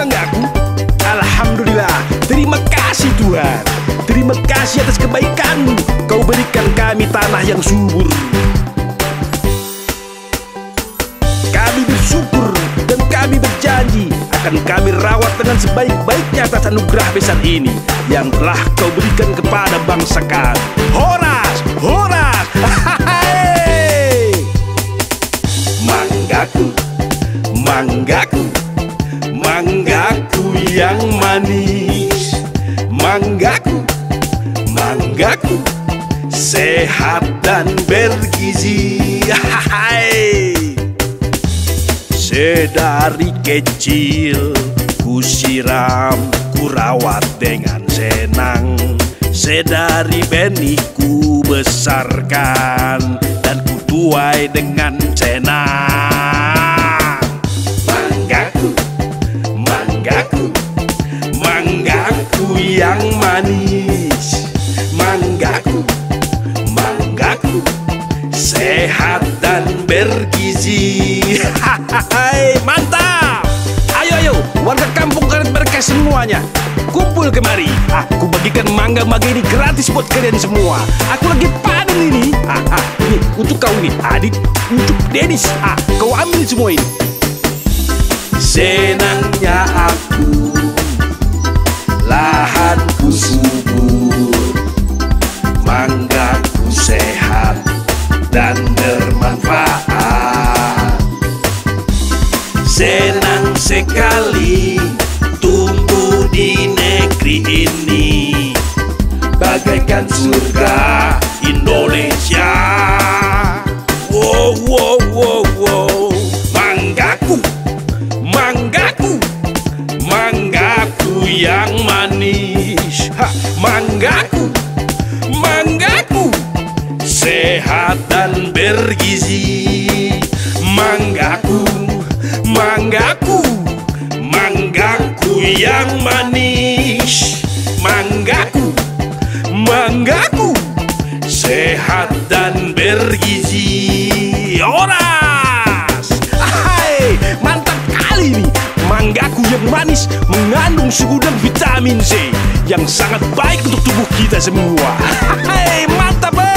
manggaku? Alhamdulillah, terima kasih Tuhan. Terima kasih atas kebaikan-Mu. Kau berikan kami tanah yang subur. Kami bersyukur dan kami berjanji akan kami rawat dengan sebaik-baiknya atas anugerah besar ini yang telah Kau berikan kepada bangsa kami. Horas, horas, manggaku, manggaku, manggaku yang manis, manggaku, manggaku, sehat dan bergizi. Sedari kecil ku siram, ku rawat dengan senang. Sedari benih ku besarkan dan ku tuai dengan senang. Manggaku, manggaku, manggaku yang manis, manggaku, manggaku, sehat dan bergizi. Mantap! Ayo, ayo, warga kampung Karet Berkah semuanya, kumpul kemari. Aku bagikan mangga-mangga ini gratis buat kalian semua. Aku lagi panen ini. Ini untuk kau ini, Adik, untuk Denis. Kau ambil semua ini. Senangnya aku, lahanku subur, manggaku sehat dan bermanfaat. Senang sekali tumbuh di negeri ini, bagaikan surga Indonesia. Wow, wow, wow, wow. Manggaku, manggaku, manggaku yang manis. Manggaku, manggaku, sehat dan bergizi. Manggaku, manggaku, manggaku yang manis. Manggaku, manggaku, sehat dan bergizi. Oras! Hai, mantap kali nih. Manggaku yang manis mengandung susu dan vitamin C yang sangat baik untuk tubuh kita semua. Hai, mantap.